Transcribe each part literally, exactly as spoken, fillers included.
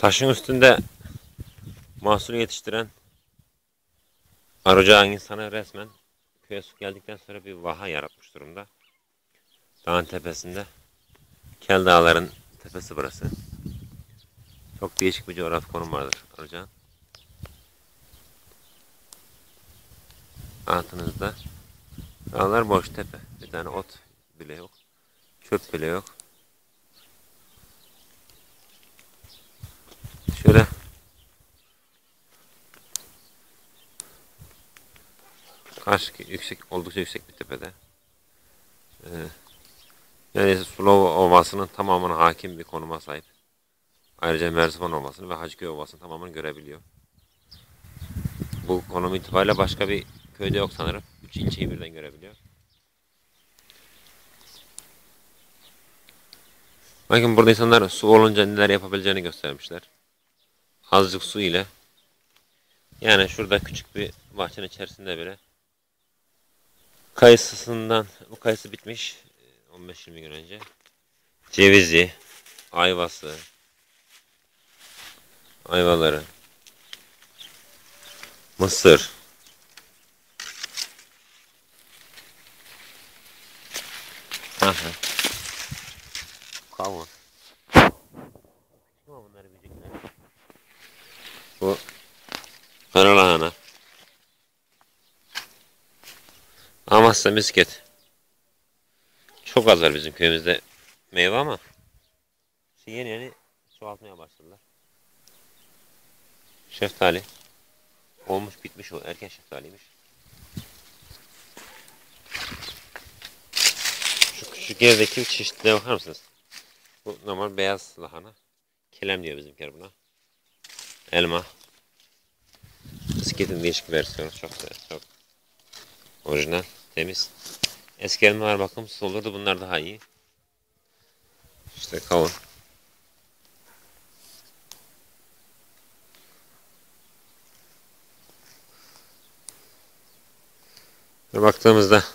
Taşın üstünde mahsul yetiştiren Arıcağın insanı resmen köye su geldikten sonra bir vaha yaratmış durumda. Dağın tepesinde. Kel Dağların tepesi burası. Çok değişik bir coğrafi konum vardır Arıcağın. Altınızda dağlar boş tepe. Bir tane ot bile yok. Çöp bile yok. Şöyle karşı yüksek, oldukça yüksek bir tepede. Ee, yani Sulova Ovası'nın tamamına hakim bir konuma sahip. Ayrıca Merzifon Ovası'nı ve Hacıköy Ovası'nı tamamen görebiliyor. Bu konum itibariyle başka bir köyde yok sanırım. Üç ilçeyi birden görebiliyor. Bakın burada insanlar su olunca neler yapabileceğini göstermişler. Azıcık su ile, yani şurada küçük bir bahçenin içerisinde bile kayısısından, bu kayısı bitmiş on beş yirmi gün önce. Cevizi, ayvası, ayvaları, mısır, aha, kavun. Ama bunları bilecekler. Bu karalahana. Amasya misket. Çok az var bizim köyümüzde meyve ama şey yeni yeni çoğaltmaya başladılar. Şeftali. Olmuş bitmiş o. Erken şeftaliymiş. Şu küçük yerdeki çeşitliliğe bakar mısınız? Bu normal beyaz lahana. Kelem diyor bizimkiler buna. Elma. Bisikletin değişik bir versiyonu. Çok güzel. Çok orijinal. Temiz. Eski elmalar bakımsız olurdu. Bunlar daha iyi. İşte kavun. Ve baktığımızda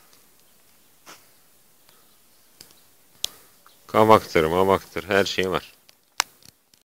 kavaktır, mavaktır, her şey var.